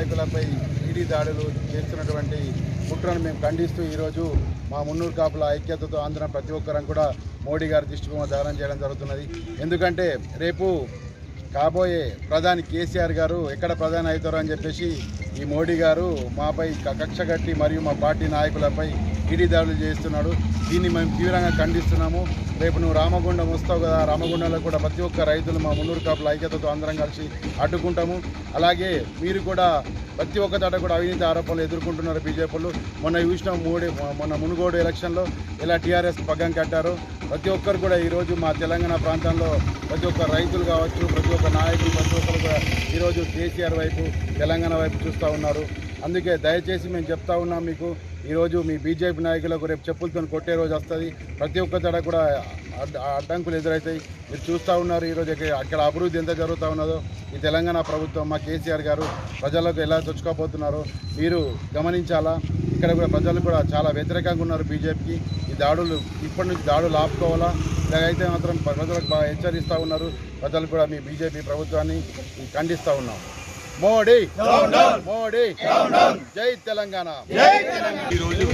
నాయకులపై ఈడీ దాడులు చేస్తున్నటువంటి కుట్రను మేము ఖండిస్తూ ఈరోజు మా మున్నూరు కాపుల ఐక్యతతో ఆంధ్ర ప్రతి ఒక్కరం కూడా మోడీ గారి దిష్టిబొమ్మ దానం చేయడం జరుగుతున్నది. ఎందుకంటే రేపు కాబోయే ప్రధాని కేసీఆర్ గారు ఎక్కడ ప్రధాని అవుతారో అని చెప్పేసి ఈ మోడీ గారు మాపై కక్ష కట్టి మరియు మా పార్టీ నాయకులపై ఈడీ దాడులు చేస్తున్నాడు. దీన్ని మేము తీవ్రంగా ఖండిస్తున్నాము. రేపు నువ్వు రామగుండం వస్తావు కదా, రామగుండంలో కూడా ప్రతి ఒక్క రైతులు మా మున్నూరు కాపుల ఐక్యతతో అందరం కలిసి అడ్డుకుంటాము. అలాగే మీరు కూడా ప్రతి ఒక్క చోట కూడా అవినీతి ఆరోపణలు ఎదుర్కొంటున్నారు బీజేపీలు. మొన్న చూసిన మొన్న మునుగోడు ఎలక్షన్లో ఎలా టీఆర్ఎస్ పగ్గం కట్టారో ప్రతి ఒక్కరు కూడా ఈరోజు మా తెలంగాణ ప్రాంతంలో ప్రతి ఒక్క రైతులు కావచ్చు, ప్రతి ఒక్క నాయకులు, ప్రతి ఒక్కరు కూడా ఈరోజు కేసీఆర్ వైపు తెలంగాణ వైపు చూస్తూ ఉన్నారు. అందుకే దయచేసి మేము చెప్తా ఉన్నాం మీకు, ఈరోజు మీ బీజేపీ నాయకులకు రేపు చెప్పులతో కొట్టే రోజు వస్తుంది. ప్రతి ఒక్క తడ కూడా అడ్డంకులు ఎదురవుతాయి. మీరు చూస్తూ ఉన్నారు ఈరోజు అక్కడ అభివృద్ధి ఎంత జరుగుతూ ఉన్నదో. ఈ తెలంగాణ ప్రభుత్వం మా కేసీఆర్ గారు ప్రజలకు ఎలా చొచ్చుకోబోతున్నారో మీరు గమనించాలా. ఇక్కడ కూడా ప్రజలు కూడా చాలా వ్యతిరేకంగా ఉన్నారు బీజేపీకి. ఈ దాడులు ఇప్పటి నుంచి దాడులు ఆపుకోవాలా, ఇలాగైతే మాత్రం ప్రజలకు బాగా హెచ్చరిస్తూ ఉన్నారు. ప్రజలు కూడా మీ బీజేపీ ప్రభుత్వాన్ని ఖండిస్తూ ఉన్నాం. మోడీ మోడీ జై తెలంగాణ. ఈరోజు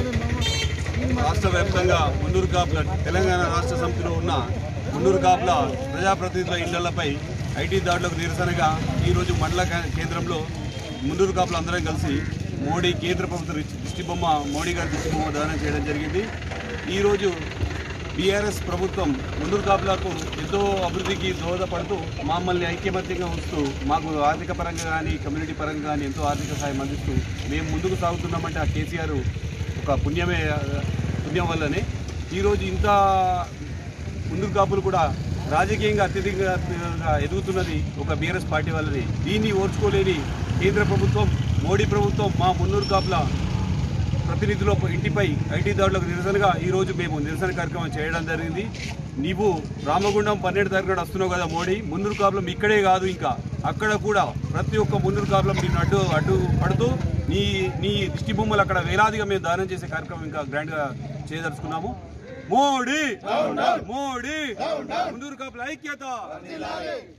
రాష్ట్ర వ్యాప్తంగా మున్నూరు కాపుల తెలంగాణ రాష్ట్ర సమితిలో ఉన్న మున్నూరు కాపుల ప్రజాప్రతినిధుల ఇళ్లపై ఐటీ దాడులకు నిరసనగా ఈరోజు మండల కేంద్రంలో మున్నూరు కాపులు అందరం కలిసి మోడీ కేంద్ర ప్రభుత్వ దిష్టిబొమ్మ మోడీ గారి దిష్టిబొమ్మ దానం చేయడం జరిగింది. ఈరోజు బీఆర్ఎస్ ప్రభుత్వం మున్నూరు కాపులకు ఎంతో అభివృద్ధికి దోహదపడుతూ మమ్మల్ని ఐక్యమత్యంగా ఉంచుతూ మాకు ఆర్థిక పరంగా కానీ కమ్యూనిటీ పరంగా కానీ ఎంతో ఆర్థిక సాయం అందిస్తూ మేము ముందుకు సాగుతున్నామంటే ఆ కేసీఆర్ ఒక పుణ్యం వల్లనే ఈరోజు ఇంత మున్నూరు కాపులు కూడా రాజకీయంగా అత్యధికంగా ఎదుగుతున్నది ఒక బీఆర్ఎస్ పార్టీ వల్లనే. దీన్ని ఓర్చుకోలేని కేంద్ర ప్రభుత్వం మోడీ ప్రభుత్వం మా మున్నూరు కాపుల ప్రతినిధుల ఇంటిపై ఐటీ దాడులకు నిరసనగా ఈరోజు మేము నిరసన కార్యక్రమం చేయడం జరిగింది. నీవు రామగుండం 12 తారీఖు వస్తున్నావు కదా మోడీ, మున్నూరు కాపులం ఇక్కడే కాదు ఇంకా అక్కడ కూడా ప్రతి ఒక్క మున్నూరు కాపులం నిన్ను అడ్డు పడుతూ నీ దిష్టి బొమ్మలు అక్కడ వేలాదిగా మేము దానం చేసే కార్యక్రమం ఇంకా గ్రాండ్గా చేయదలుచుకున్నాము. మోడీ మోడీ మున్నూరు కాపుల ఐక్యత.